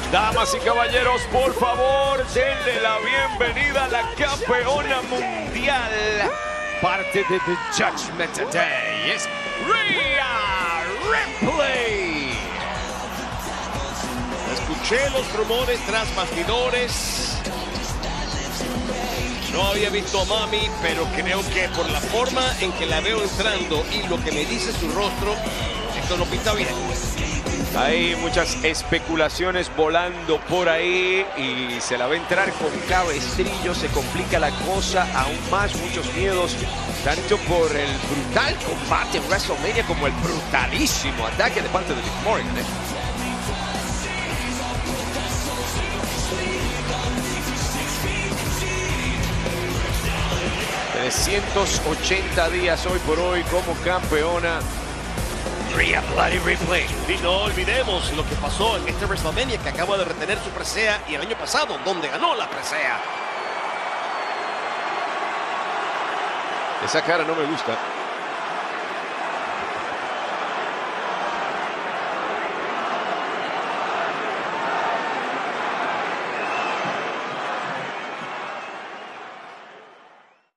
Damas y caballeros, por favor, denle la bienvenida a la campeona mundial. Parte de The Judgment Day es Rhea Ripley. Escuché los rumores tras bastidores. No había visto a Mami, pero creo que por la forma en que la veo entrando y lo que me dice su rostro, esto no pinta bien. Hay muchas especulaciones volando por ahí y se la va a entrar con cabestrillo. Se complica la cosa aún más, muchos miedos, tanto por el brutal combate en WrestleMania como el brutalísimo ataque de parte de Liv Morgan. 380 días hoy por hoy como campeona. Rhea Bloody Ripley. Y no olvidemos lo que pasó en este WrestleMania, que acaba de retener su presea, y el año pasado, donde ganó la presea. Esa cara no me gusta.